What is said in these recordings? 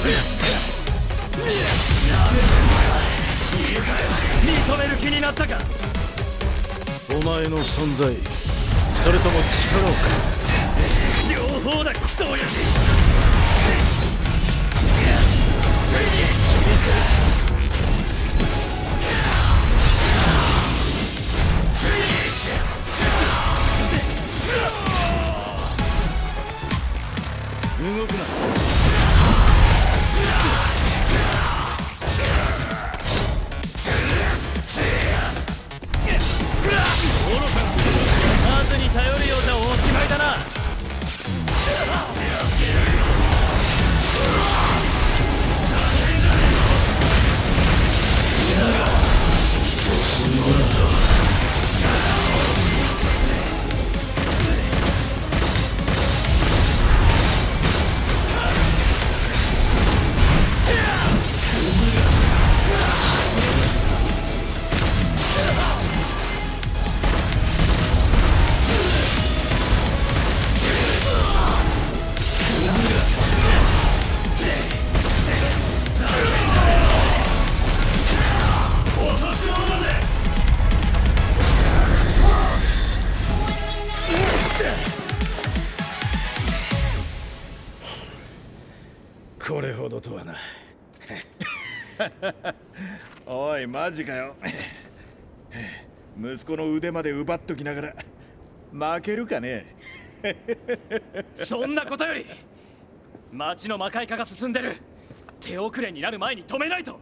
認める気になったか。 お前の存在、それとも力をか。 両方だ、クソ親父。 動くな。 数に頼るようじゃおしまいだな。 これほどとはな。 おい、マジかよ。息子の腕まで奪っときながら負けるかね。 そんなことより町の魔界化が進んでる。手遅れになる前に止めないと。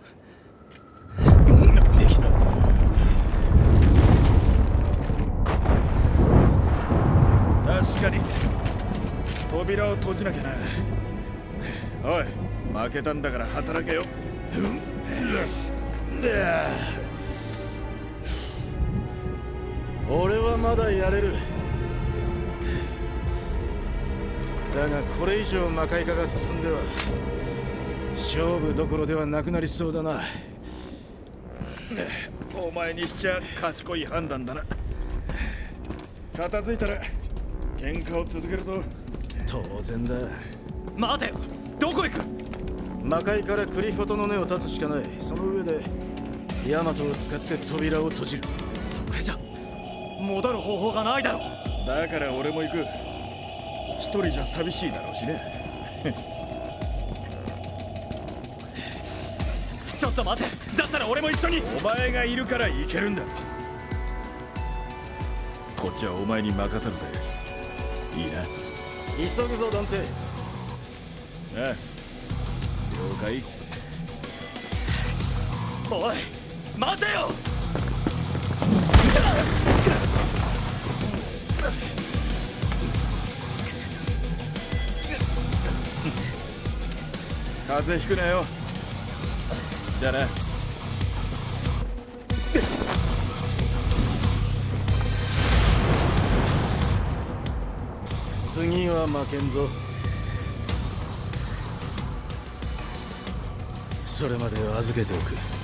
確かに扉を閉じなきゃな。おい、負けたんだから働けよ。 俺はまだやれる。だがこれ以上魔界化が進んでは勝負どころではなくなりそうだな。 お前にしちゃ賢い判断だな。片付いたら喧嘩を続けるぞ。 当然だ。 待てよ、どこ行く。 魔界からクリフォトの根を断つしかない。その上でヤマトを使って扉を閉じる。 それじゃ戻る方法がないだろ。 だから俺も行く。一人じゃ寂しいだろうしね。 ちょっと待て。だったら俺も一緒に。 お前がいるから行けるんだ。こっちはお前に任せるぜ。いいな。 急ぐぞダンテ。 ああ、了解。 おい、待てよ。 風邪ひくなよ。じゃあな。 次は負けんぞ。それまで預けておく。